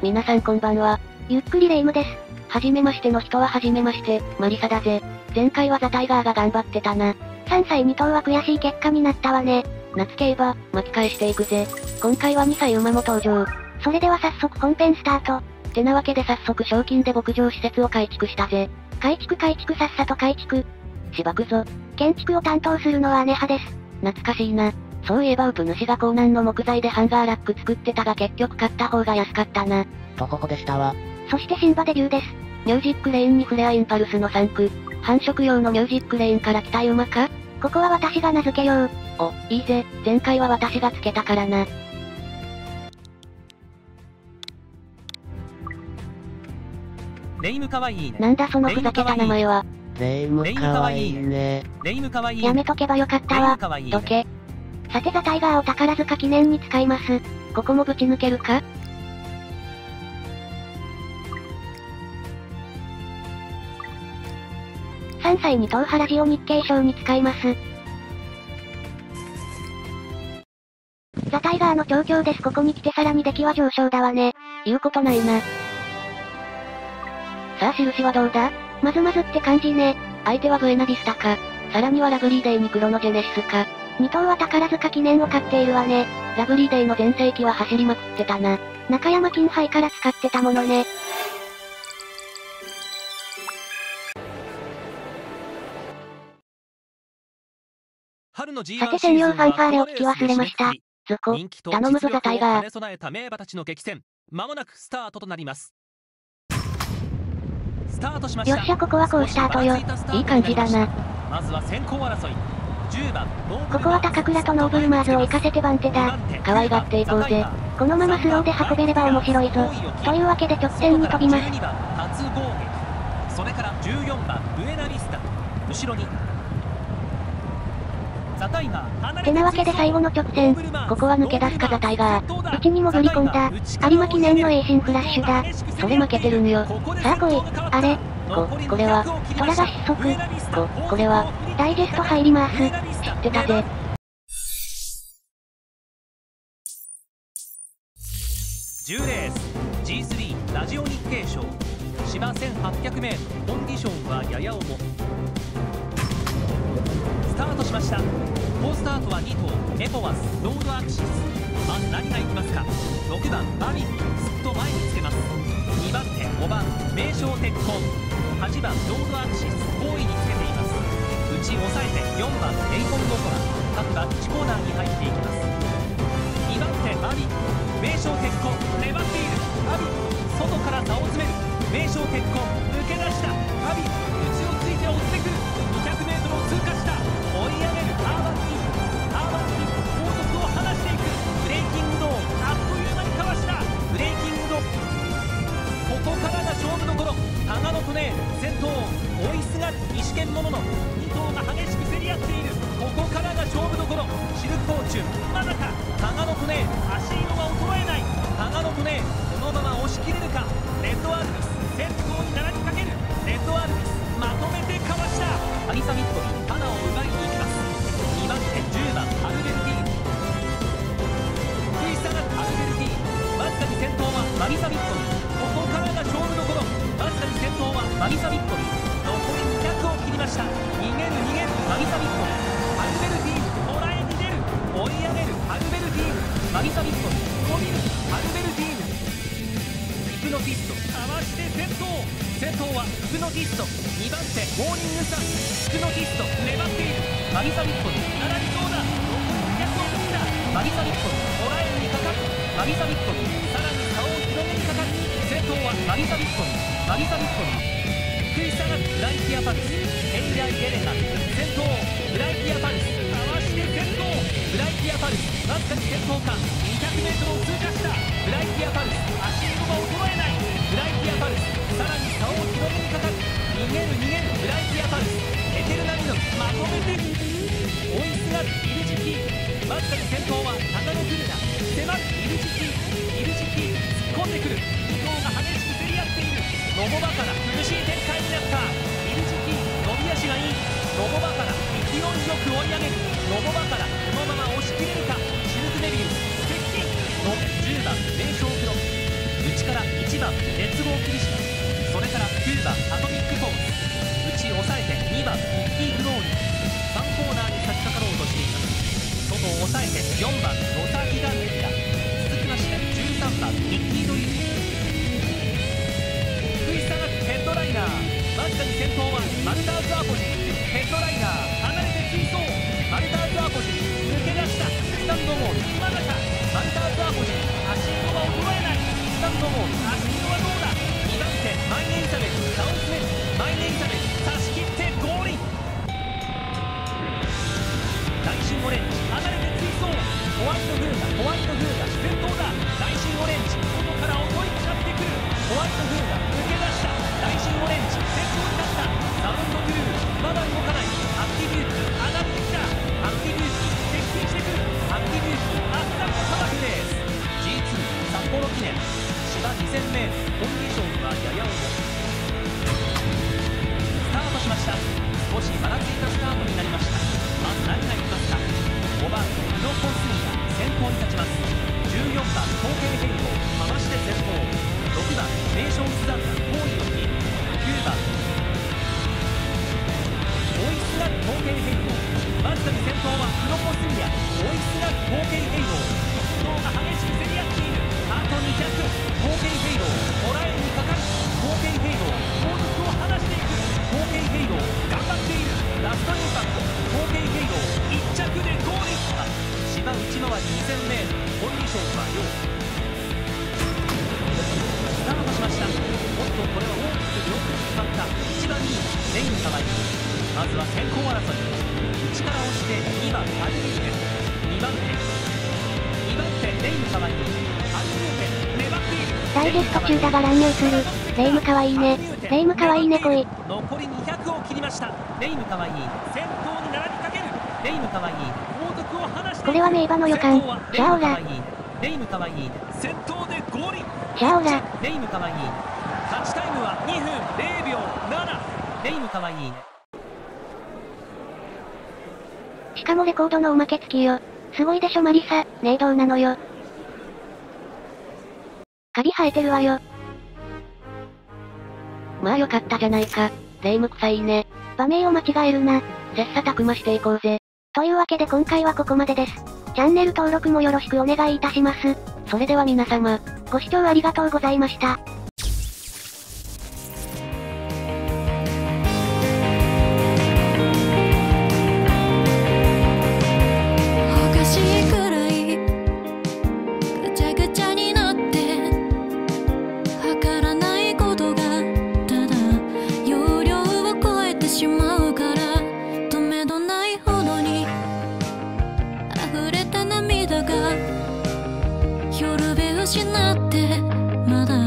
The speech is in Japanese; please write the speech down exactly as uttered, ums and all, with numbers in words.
皆さんこんばんは。 ゆっくりレ夢ムです。 はじめましての人ははじめまして、マリサだぜ。前回はザタイガーが頑張ってたな。 さんさいに頭は悔しい結果になったわね。 夏競馬、巻き返していくぜ。今回はにさい馬も登場。 それでは早速本編スタート。 てなわけで早速賞金で牧場施設を改築したぜ。 改築改築さっさと改築。 しばくぞ。 建築を担当するのは姉派です。 懐かしいな。そういえばウプ主が港南の木材でハンガーラック作ってたが結局買った方が安かったな。 とほほでしたわ。 そして新馬デビューです。 ミュージックレーンにフレアインパルスのさん区。繁殖用のミュージックレーンから来たい馬か？ ここは私が名付けよう。 お、いいぜ。前回は私がつけたからな。 レイムかわいいね。 なんだそのふざけた名前は。 レイムかわいいね。 レイムかわいいね。 やめとけばよかったわ。 どけ。 さてザタイガーを宝塚記念に使います。 ここもぶち抜けるか？ さんさいに頭原ジオ日経賞に使います。ザタイガーの調教です。ここに来てさらに出来は上昇だわね。 言うことないな。さあ印はどうだ？ まずまずって感じね。 相手はブエナビスタか。さらにはラブリーデイにクロノジェネシスか。 に頭は宝塚記念を買っているわね。 ラブリーデイの全盛期は走りまくってたな。 中山金杯から使ってたものね。 春の ジーさワンて専用ファンファーレを聞き忘れました。 ズコ、頼むぞザタイガー。 兼ね備えた名馬たちの激戦、まもなくスタートとなります。スタートしました。 よっしゃここは好スタートよ。 いい感じだな。 まずは先行争い。じゅうばんここは高倉とノーブルマーズを行かせて番手だ。 可愛がっていこうぜ。 このままスローで運べれば面白いぞ。というわけで直線に飛びます。 じゅうにばん初攻撃。それからじゅうよんばんブエナビスタ。後ろにザタイガー。 てなわけで最後の直線。 ここは抜け出すかザタイガー。 内に潜り込んだ。有馬記念の栄進フラッシュだ。 それ負けてるんよ。 さあ来い。あれこ、これは、 虎が失速。 こ、これは、 ダイジェスト入ります。 知ってたぜ。 じゅうレース ジースリー ラジオ日経賞芝 せんはっぴゃくメートル、コンディションはやや重。スタートしました。好スタートはに頭エポワス、ロードアクシス。まず何がいきますか？ろくばんバビック、すっと前につけます。にばん手ごばん名将鉄痕、はちばんロードアクシス、後位につけています。内抑えてよんばんエイコンゴコラ、各馬いちコーナーに入っていきます。にばん手バビック、名将鉄痕粘っている。アビ外から差を詰める。名将鉄痕抜け出した。アビ内をついて追ってくる。にひゃくメートルを通過した。追い上げるアーバンキング。アーバンキング後続を離していく。ブレイキングドーンあっという間にかわした。ブレイキングドーン、ここからが勝負どころ。タガノトネール先頭、追いすがる石剣もののに頭が激しく競り合っている。ここからが勝負どころ。シルクフォーチュンまだか。タガノトネール足色は衰えない。タガノトネールこのまま押し切れるか。レッドアルビス先頭に並びかける。レッドアルビスまとめてかわした。アリサミットに花を奪いに行きます。にばん手じゅうばんアルベルティーヌ、食い下がるアルベルティーヌ、わずかに先頭はマリサミットに。ここからが勝負どころ。わずかに先頭はマリサミットに。残りにひゃくを切りました。逃げる逃げるマリサミットに。アルベルティーヌ捉えに出る。追い上げるアルベルティーヌ、マリサミットに伸びるアルベルティーヌ。ヒプノティストかわして先頭。先頭はヒプノティスト。にばん手モーニングサン、ヒプノティスト粘っている。マリサミットに並びそうだ。残りにひゃくを切った。マリサミットに捉えにかかる。マリサミットにさらに差を広げにかかる。先頭はマリサミットに。マリサミットに食い下がるブライティアパルス、ヘイライ・ゲレナ先頭。ブライティアパルスかわして先頭。ブライティアパルスわずかに先頭か。にひゃくメートルを通過した。ブライティアパルス足色が衰えない。ブライティアパルスさらに差を広げにかかる。逃げる逃げるブライティアパルス、エテルナミノまとめて追いすがるイルジキー。わずかに先頭はタガノグルナ、迫るイルジキー。イルジキー突っ込んでくる。伊藤が激しく競り合っている。ノボバから苦しい展開になった。イルジキー伸び足がいい。ノボバから勢いよく追い上げる。ノボバからこのまま押し切れるか。シルクデビュー接近のじゅうばん名将プロ、内からばん熱望霧島、それからきゅうばんアトミックフォース、内抑えてにばんミッキーグローリー、さんコーナーに差し掛かろうとしています。外を抑えてよんばんロサギガンティラ、続きましてじゅうさんばんミッキードリル、食い下がってヘッドライナー、わずかに先頭はマルターズ・アポジン、ヘッドライナー離れて追走、マルターズ・アポジン抜け出した、スタンドモールまだか、マルターズ・アポジン足色は衰えない、スタンドモール足色はどうだ、にばん手マイネイザベル差を詰める、マイネイザベル差し切ってゴールイン、大新オレンジ離れて追走、ホワイトフーガホワイトフーガ先頭だ、大新オレンジ外から襲いかかってくる、ホワイトフーガ抜け出した、大新オレンジ先頭に立った、サウンドクルーまだ動かない、アクティビューティー上がってきた、アクティビューティー接近してくる、アクティビューティーアスタント砂漠です。 ジーツー 札幌記念芝 にせんメートル、コンディションはやや重い、スタートしました。少しばらついたスタートになりました。まず何がいきますか。ごばんプロコンスミが先頭に立ちます。じゅうよんばん統計変更かまして先頭、ろくばんネーションスザンナ好位をキープ、きゅうばん追いすがる統計変更、わずかに先頭はプロコスミア、追いすがる統計変更、動が激しく競り合っている、あとにひゃく統計変更トライにかかる、統計変更後続を離していく、統計変更頑張っている、ラストインパクト統計変更いっ着でゴール、芝内回り にせんメートル、コンディションは良スタートしました。おっとこれは大きく両手に決まった、いちばんにレイン様に、まずは先行争い、内から押してにばんアルミューテン、にばん手にばん手レイン様に、アルミューテン粘っている、 ダイジェスト中だが乱入する。レイムかわいいね。レイムかわいいね来い。 残りにひゃくを切りました。レイムかわいい先頭に並びかける、レイムかわいい後続を離していく、 これは名馬の予感。じゃあオラレイムかわいい先頭でゴールイン、 じゃあオラレイムかわいい勝ちタイムはにふんれいびょうなな、レイムかわいいしかもレコードのおまけ付きよ。すごいでしょマリサ、ねえどうなのよ。カビ生えてるわよ。 まあよかったじゃないか。レイム臭いね。 場名を間違えるな。 切磋琢磨していこうぜ。 というわけで今回はここまでです。チャンネル登録もよろしくお願いいたします。 それでは皆様、 ご視聴ありがとうございました。 夜べ失ってまだ